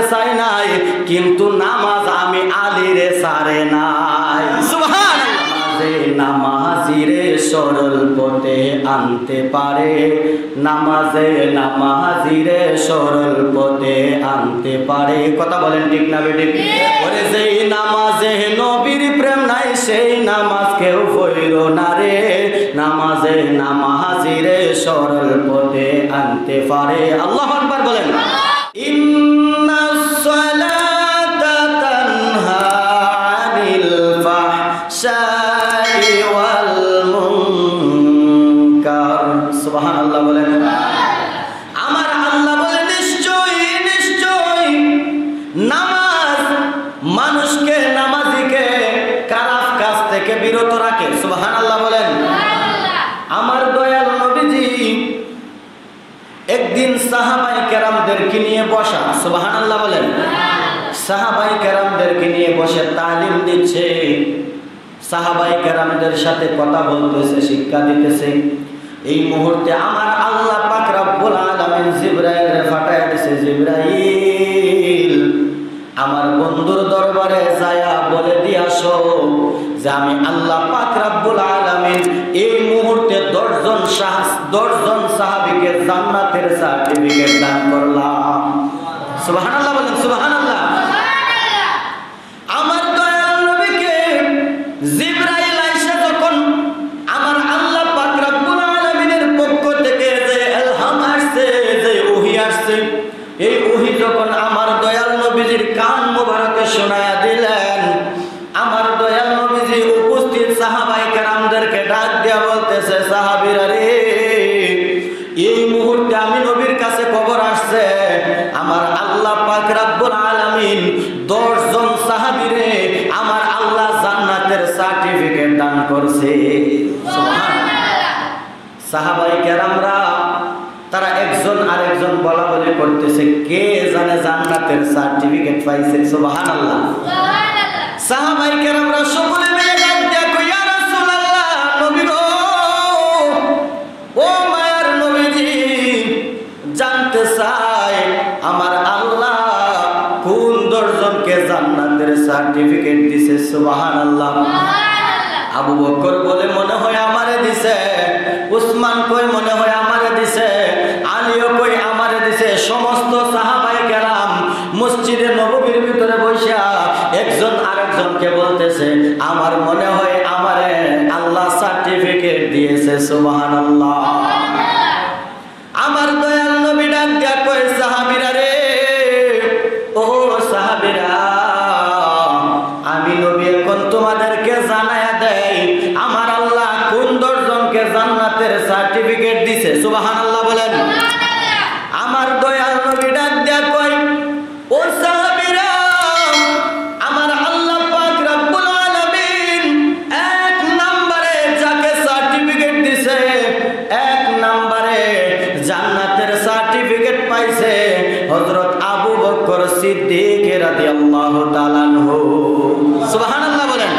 চাই নাই, কিন্তু নামাজ আমি আলীরে সারে নাই। সুবহানাল্লাহ। নামাজিরে সরল পথে আনতে পারে, নামাজে নামাজিরে সরল পথে আনতে পারে। কথা বলেন ঠিক না বেঠিক? ওরে যেই নামাজে নবীর প্রেম নাই সেই নামাজ কেউ পড়িল না রে, নামাজে নামাজিরে সরল পথে আনতে পারে। আল্লাহু আকবার বলেন। ইন্নাস সালাতা তানহা আনিল ফাহশাই ওয়াল মুনকার। সুবহানাল্লাহ বলেন। আমার আল্লাহ বলে নিশ্চয়ই নিশ্চয়ই নামাজ মানুষকে নামাজিকে খারাপ কাজ থেকে বিরত রাখে। সুবহানাল্লাহ বলেন। আমার দয়াল নবীজি একদিন সাহাবায়ে কেরামদেরকে নিয়ে বসা। সুবহানাল্লাহ বলেন। সাহাবায়ে কেরামদেরকে নিয়ে বসে তালিম দিচ্ছে, সাহাবায়ে কেরামদের সাথে কথা বলতেছে, শিক্ষা দিতেছে। এই মুহূর্তে আমার আল্লাহ পাক রব্বুল আলামিন জিবরাইলকে পাঠায় দিয়েছে, জিবরাইল আমার বন্ধুর দরবারে যায়া বলে দিয়ে আসো যে আমি আল্লাহ পাক রব্বুল আলামিন এই মুহূর্তে 10 জন সাহাবীকে জান্নাতের সার্টিফিকেট দান করলাম। সুবহানাল্লাহ বলেন। সুবহানাল্লাহ। আমার দয়াল নবীকে জিবরাইল আইসা যখন আমার আল্লাহ পাক রব্বুল আলামিনের পক্ষ থেকে যে ইলহাম আসছে, যে ওহী আসছে, এই ওহী যখন আমার দয়াল নবীজির কান মোবারকে শোনায়া দিলেন, আমার দয়াল নবীজি উপস্থিত সাহাবায়ে কেরামদেরকে ডাক দিয়া বলতেছে, সাহাবীরা রে, এই মুহূর্তে আমি নবীর কাছে খবর আসছে আমার আল্লাহ পাক রব্বুল আলামিন 10 জন সাহাবীরে আমার আল্লাহ জান্নাতের সার্টিফিকেট দান করছে। সুবহানাল্লাহ। সাহাবায়ে কেরামরা তারা একজন আরেকজন বলা বলি করতেছে, কে জানে জান্নাতের সার্টিফিকেট পাইছে। সুবহানাল্লাহ। সাহাবায়ে কেরামরা সকলে মিলে ডাক দিয়া কই, ইয়া রাসূলুল্লাহ, নবী গো, ও মায়ার নবীজি, জানতে চাই আমার আল্লাহ কোন 10 জনকে জান্নাতের সার্টিফিকেট দিছে। সুবহানাল্লাহ। আবু বকর বলে মনে হয় আমারে দিছে, উসমান কই মনে হয় আমারে দিছে, আলীও কই আমারে দিছে। সমস্ত সাহাবায়ে কেরাম মসজিদে নববীর ভিতরে বসা একজন আরেকজনকে বলতেছে, আমার মনে হয় আমারে আল্লাহ সার্টিফিকেট দিয়েছে। সুবহানাল্লাহ। আমার দয়াল নবী ডাক দিয়া কই, সাহাবীরা রে, ও সাহাবীরা, আমি নবী এখন তোমাদেরকে জানায়া দেই আমার আল্লাহ কোন 10 জনকে জান্নাতের সার্টিফিকেট দিছে। সুবহানাল্লাহ বলেন। আমার দয়াল নবী ডাক দিয়া কই, ও সাহাবীরা, আমার আল্লাহ পাক রব্বুল আলামিন 1 নম্বরে যাকে সার্টিফিকেট দিছে, 1 নম্বরে জান্নাতের সার্টিফিকেট পাইছে হযরত আবু বকর সিদ্দিক রাদিয়াল্লাহু তাআলা আনহু। সুবহানাল্লাহ বলেন।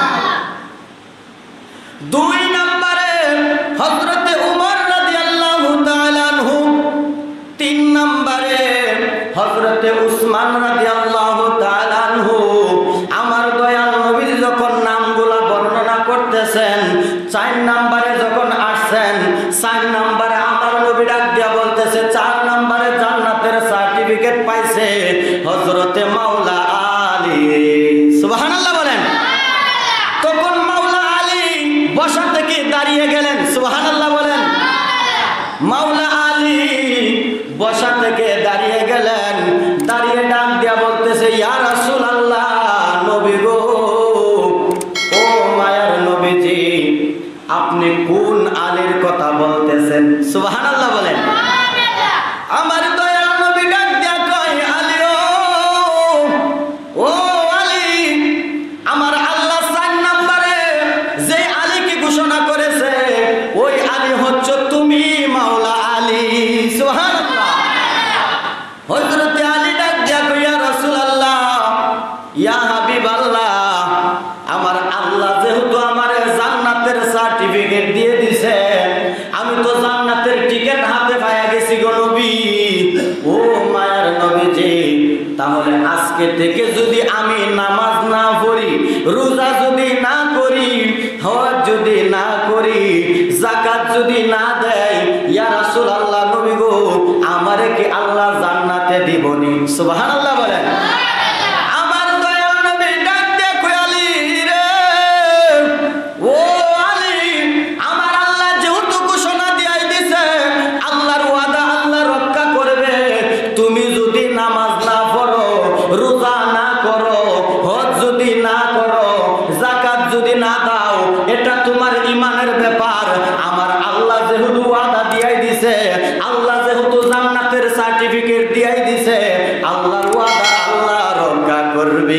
2 নম্বরে হযরতে উমর রাদিয়াল্লাহু তাআলা আনহু। 3 নম্বরে হযরতে উসমান রাদিয়াল্লাহু তাআলা আনহু। আমার দয়াল নবী যখন নামগুলো বর্ণনা করতেছেন, 4 নম্বরে যখন আসছেন, 4 নম্বরে আমার নবী ডাক দিয়া বলতেছে, 4 নম্বরে জান্নাতের সার্টিফিকেট পাইছে হযরতে মাওলা আলী। সুবহানাল্লাহ বলেন। তখন মাওলা আলী বসা থেকে দাঁড়িয়ে গেলেন। সুবহানাল্লাহ বলেন। মাওলা আলী বসা থেকে দাঁড়িয়ে গেলেন, দাঁড়িয়ে ডাক দিয়া বলতেছে, ইয়া রাসূলুল্লাহ, নবী গো, ও মায়ার নবীজি, আপনি কোন আলীর কথা বলতেছেন? সুবহানাল্লাহ বলেন। আমার দয়াল নবী ডাক দিয়া কয়, আলী, ও আলী, আমার আল্লাহ 4 নম্বরে যে আলীকে ঘোষণা করেছে ওই আলী হচ্ছে তুমি, মাওলা আলী। সুবহানাল্লাহ। হযরতে আলী ডাক দিয়া কয়, ইয়া রাসূলুল্লাহ, ইয়া হাবিবাল্লাহ, আমার আল্লাহ যেহেতু আমারে জান্নাতের সার্টিফিকেট দিয়ে দিছে, আমি তো জান্নাতের টিকিট হাতে পাইয়া গেছি গো নবী। আজকে থেকে যদি আমি নামাজ না পড়ি, রোজা যদি না করি, হজ যদি না করি, যাকাত যদি না দেয়, ইয়া রাসূলুল্লাহ নবী গো আমারে কি আল্লাহ জান্নাতে দিবনি? সুবহানাল্লাহ বলেন। আমার দয়াল নবী ডাক দিয়ে কই আলী রে, ও আলী, আমার আল্লাহ যেহেতু ঘোষণা দিয়াই দিছে, আল্লাহর ওয়াদা আল্লাহ রক্ষা করবে। তুমি যদি নামাজ না পড়ো, রোজা না করো, হজ যদি না করো, যাকাত যদি না দাও, এটা তোমার ঈমানের ব্যাপার। আমার আল্লাহ যেহেতু ওয়াদা দিয়াই দিছে, আল্লাহ যেহেতু জান্নাতের সার্টিফিকেট দিয়াই দিছে, আল্লাহর ওয়াদা আল্লাহ রক্ষা করবে।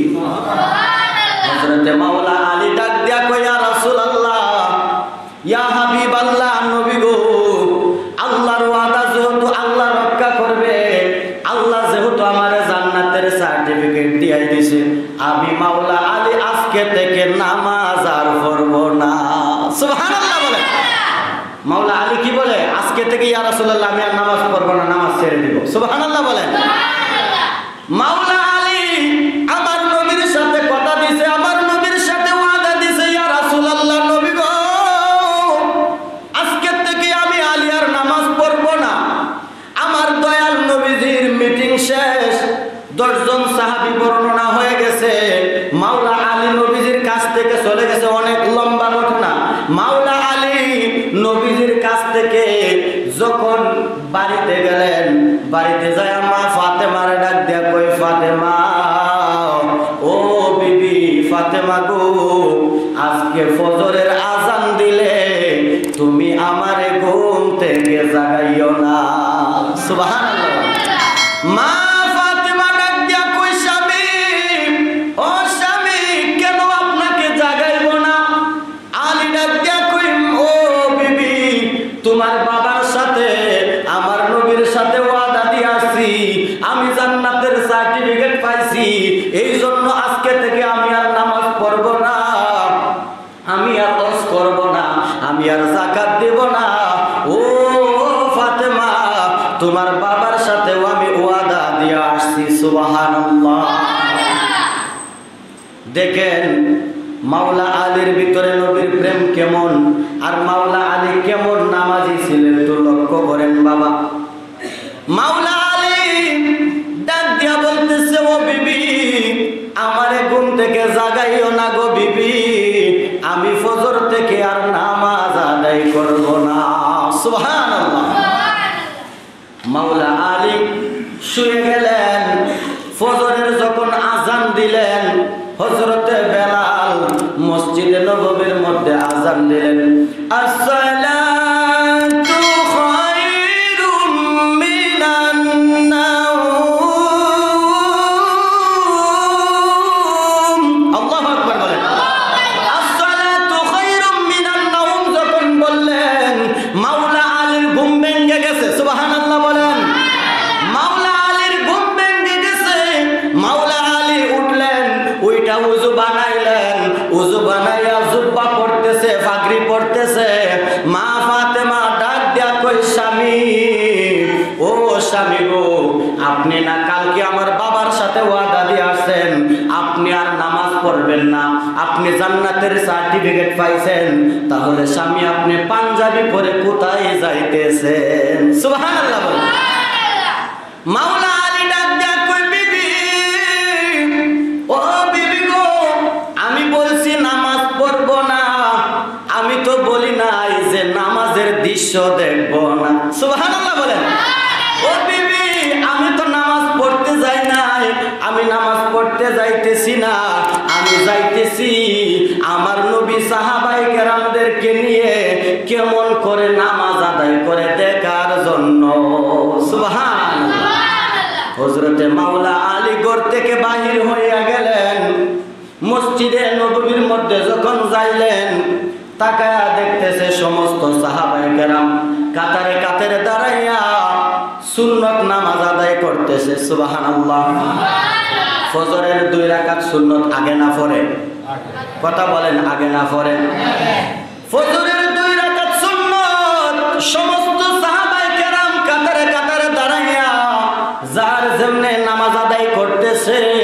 হযরতে মাওলা আলী ডাক দিয়া কই ইয়া রাসূলুল্লাহ, ইয়া হাবিবাল্লাহ নবী গো, আল্লাহর ওয়াদা যেহেতু আল্লাহ রক্ষা করবে, আল্লাহ যেহেতু আমারে জান্নাতের সার্টিফিকেট দিয়াই দিছে, আমি মাওলা আলী আজকে থেকে নামাজ আর পড়ব না। সুবহানাল্লাহ বলে। মাওলা আলী কি বলে? আজকে থেকে ইয়া রাসূলুল্লাহ আমি আর নামাজ পড়ব না, নামাজ ছেড়ে দিব। সুবহানাল্লাহ বলেন। মাওলা আলী আমার নবীর সাথে কথা দিছে, আমার নবীর সাথে ওয়াদা দিছে, ইয়া রাসূলুল্লাহ নবী গো আজকে থেকে আমি আলী আর নামাজ পড়ব না। আমার দয়াল নবীজির মিটিং শেষ, 10 জন সাহাবী বর্ণনা হয়ে গেছে। মাওলা আলী নবীজির কাছ থেকে চলে গেছে, অনেক লম্বা ঘটনা। মাওলা আলী নবীজির কাছ থেকে যখন বাড়িতে গেলেন, বাড়িতে যায় মা ফাতেমার ডাক দিয়া কই ফাতেমা, ও বিবি ফাতেমা গো, আজকে ফজরের আজান দিলে তুমি আমারে ঘুম থেকে জাগাইও না। সুবহানাল্লাহ। মা ফাতেমা ডাক দিয়া কই স্বামী, ও স্বামী কেন আপনাকে জাগাইব না? আলী ডাক দিয়া কই ও বিবি, তোমার বাবার সাথে আমার নবীর সাথে ওয়াদা দিয়ে আসছি, আমি জান্নাতের সার্টিফিকেট পাইছি, এই জন্য আজকে থেকে আমি আর নামাজ পড়ব না, আমি আর হজ করব না, আমি আর যাকাত দেব না। ও ফাতেমা, তোমার বাবার সাথেও আমি ওয়াদা দিয়ে আসছি। সুবহানাল্লাহ। দেখেন মাওলা আলীর ভিতরে নবীর প্রেম কেমন, আর মাওলা আলী কেমন নামাজি ছিলেন তো লক্ষ্য করেন বাবা। মাওলা আলী ডাক দিয়া বলতেছে, ও বিবি আমারে ঘুম থেকে জাগাইও না গো বিবি, আমি ফজর থেকে আর নামাজ আদায় করব না। সুবহানাল্লাহ। মাওলা আলী শুয়ে গেলেন। ফজরের যখন আজান দিলেন, হযরতে বেলাল মসজিদে নববীর মধ্যে আজান দিলেন, আসসালাতু খায়রুম মিনান নাওম। আল্লাহু আকবার বলেন। আসসালাতু খায়রুম মিনান নাওম যখন বললেন, মাওলা আলীর ঘুম ভেঙে গেছে। সুবহানাল্লাহ বলেন। মাওলা আলীর ঘুম ভেঙে গেছে। মাওলা আলী উঠলেন, ওইটা উযু বানাইলেন, উযু বানাইয়া জুব্বা পড়তেছে, পাগড়ি পড়তেছে। মা ফাতেমা ডাক দিয়া কই স্বামী, ও স্বামী গো, আপনি না কালকে আমার বাবার সাথে ওয়াদা দিয়ে আসছেন আপনি আর নামাজ পড়বেন না, আপনি জান্নাতের সার্টিফিকেট পাইছেন, তাহলে স্বামী আপনি পাঞ্জাবি পরে কোথায় যাইতেছেন? সুবহানাল্লাহ বলেন। মাওলা আলী ডাক দিয়া কই বিবি, ও বিবি গো, আমি বলছি নামাজ পড়ব না, আমি তো বলি নাই যে নামাজের দৃশ্য দেখব না। সুবহানাল্লাহ বলেন। ও বিবি, আমি তো নামাজ পড়তে যাই নাই, আমি নামাজ পড়তে যাইতেছি না, আমি যাইতেছি আমার নবী সাহাবায়ে কেরামদেরকে নিয়ে কেমন করে নামাজ আদায় করে দেখার জন্য। সুবহানাল্লাহ। হযরতে মাওলা আলী ঘর থেকে বাহির হইয়া গেলেন, মসজিদে নববীর মধ্যে যখন যাইলেন, তাকায়া দেখতেছে সমস্ত সাহাবায়ে কেরাম কাতারে কাতারে দাঁড়াইয়া সুন্নত নামাজ আদায় করতেছে। সুবহানাল্লাহ। ফজরের 2 রাকাত সুন্নত আগে না পড়ে? কথা বলেন, আগে না পড়ে? ফজরের 2 রাকাত সুন্নত সমস্ত সাহাবায়ে কেরাম কাতারে কাতারে দাঁড়াইয়া যার যেমনে নামাজ আদায় করতেছে,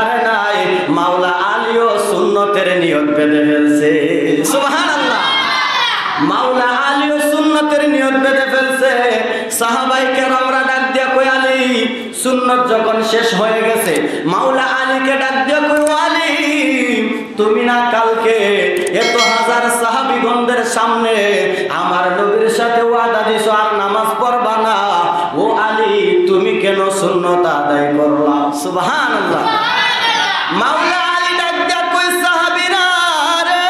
ছাড়ে নাই, মাওলা আলীও সুন্নতের নিয়ত বেঁধে ফেলছে। সুবহানাল্লাহ। মাওলা আলীও সুন্নতের নিয়ত বেঁধে ফেলছে। সাহাবায়ে কেরামরা ডাক দিয়া কই, আলী সুন্নত যখন শেষ হয়ে গেছে, মাওলা আলীকে ডাক দিয়া কই, আলী তুমি না কালকে এত হাজার সাহাবীগণদের সামনে আমার নবীর সাথে ওয়াদা দিছো আর নামাজ পড়বা না, ও আলী তুমি কেন সুন্নত আদায় করলা? সুবহানাল্লাহ। মাওলা আলী ডাক দিয়া কই, সাহাবীরা রে,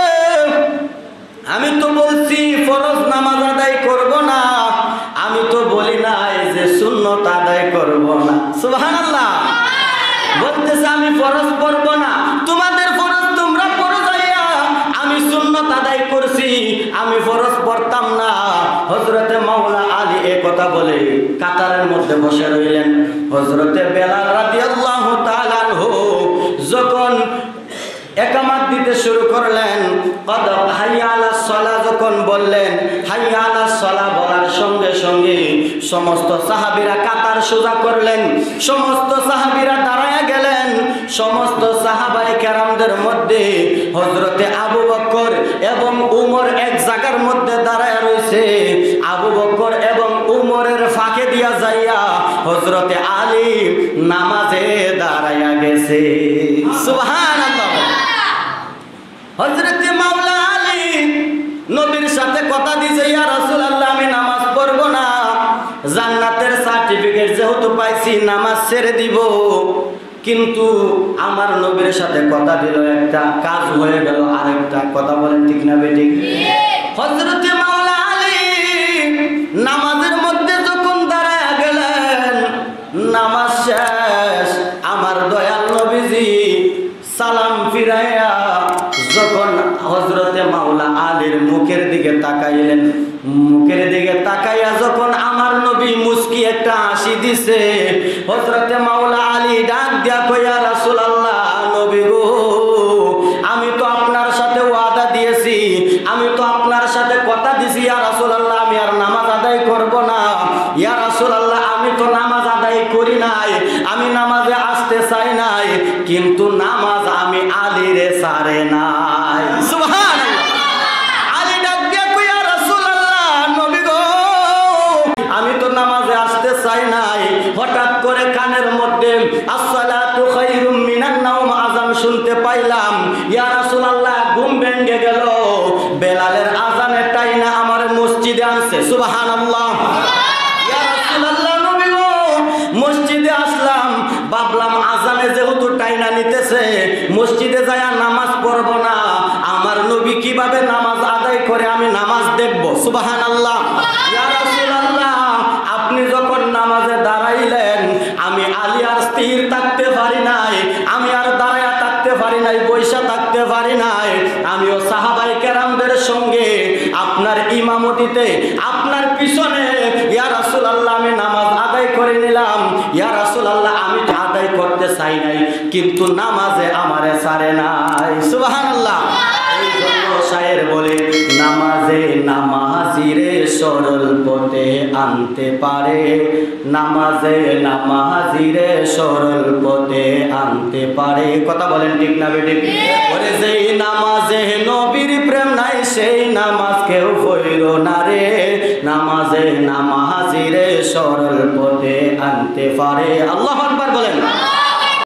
আমি তো বলছি ফরজ নামাজ আদায় করব না, আমি তো বলি নাই যে সুন্নত আদায় করব না। সুবহানাল্লাহ। বলতেছে আমি ফরজ পড়ব না, তোমাদের ফরজ তোমরা পড়ো যাইয়া, আমি সুন্নত আদায় করছি, আমি ফরজ পড়তাম না। হযরতে মাওলা আলী এই কথা বলে কাতারের মধ্যে বসে রইলেন। হযরতে বেলাল রাদিয়াল্লাহু তাআলা আনহু যখন একামত দিতে শুরু করলেন, কদ হাইয়া আলাস সালাহ যখন বললেন, হাইয়া আলাস সালাহ বলার সঙ্গে সঙ্গে সমস্ত সাহাবীরা কাতার সোজা করলেন, সমস্ত সাহাবীরা দাঁড়ায়া গেলেন। সমস্ত সাহাবায়ে কেরামদের মধ্যে হযরতে আবু বকর এবং উমর এক জায়গার মধ্যে দাঁড়ায়া রয়েছে। আবু বকর এবং উমরের ফাঁকে দিয়া যাইয়া হযরতে আলী নামাজে দাঁড়ায়া গেছে। সুবহানাল্লাহ। হযরতে মাওলা আলী নবীর সাথে কথা দিয়েছে, ইয়া রাসূলুল্লাহ আমি নামাজ পড়ব না, জান্নাতের সার্টিফিকেট যেহেতু পাইছি নামাজ ছেড়ে দিব। কিন্তু আমার নবীর সাথে কথা দিল একটা, কাজ হয়ে গেল আরেকটা। কথা বলেন ঠিক না বেঠিক? হযরতে মাওলা আলী নামাজের মধ্যে যখন দাঁড়ায় গেলেন, নামাজ শেষ, আমার দয়াল নবীজি সালাম ফিরাইয়া যখন হযরতে মাওলা আলীর মুখের দিকে তাকাইলেন, মুখের দিকে তাকাইয়া যখন আমার নবী মুস্কি একটা হাসি দিছে, হযরতে মাওলা আলী ডাক দিয়া কই, ইয়া রাসূলুল্লাহ, নবী গো আমি তো আপনার সাথে ওয়াদা দিয়েছি, আমি তো আপনার সাথে কথা দিছি, ইয়া রাসূলুল্লাহ আমি আর নামাজ আদায় করব না। ইয়া রাসূলুল্লাহ আমি তো নামাজ আদায় করি নাই, আমি নামাজে আসতে চাই নাই, কিন্তু নামাজ আমি আলীরে ছাড়ে নাই। সুবহানাল্লাহ। আলী ডাক দিয়া কই, ইয়া রাসূলুল্লাহ, নবী গো আমি তো নামাজে আসতে চাই নাই। হঠাৎ করে কানের মধ্যে আসসালাতু খায়রুম মিনান নাওম আযান শুনতে পাইলাম। ইয়া রাসূলুল্লাহ ঘুম ভেঙে গেল, বেলালের আযানের টাইনা আমার মসজিদে আনছে। সুবহানাল্লাহ। ইয়া রাসূলুল্লাহ নবী গো মসজিদে আসলাম, ভাবলাম আযানে যেহেতু টাইনা নিতেছে মসজিদে যায় নামাজ পড়ব না, আমার নবী কিভাবে নামাজ আদায় করে আমি নামাজ দেখব। সুবহানাল্লাহ। ইয়া রাসূলুল্লাহ আপনি যখন নামাজে দাঁড়াইলেন আমি আলী আর স্থির থাকতে পারি নাই, আমি আর দাঁড়ায়া থাকতে পারি নাই, বইসা থাকতে পারি নাই। আমিও সাহাবায়ে কেরামদের সঙ্গে আপনার ইমামতিতে আপনার পিছনে ইয়া রাসূলুল্লাহ আমি নামাজ আদায় করে নিলাম। ইয়া রাসূলুল্লাহ আমি আদায় করতে চাই নাই, কিন্তু নামাজে আমারে ছাড়ে নাই। সুবহানাল্লাহ। এই জন্য শায়ের বলে, নামাজে নামাজিরে সরল পথে আনতে পারে, নামাজে নামাজিরে সরল পথে আনতে পারে। কথা বলেন ঠিক না বেঠিক? ওরে যেই নামাজে নবীর প্রেম নাই সেই নামাজ কেউ পড়িল না রে, নামাজে নামাজিরে সরল পথে আনতে পারে। আল্লাহু আকবার বলেন।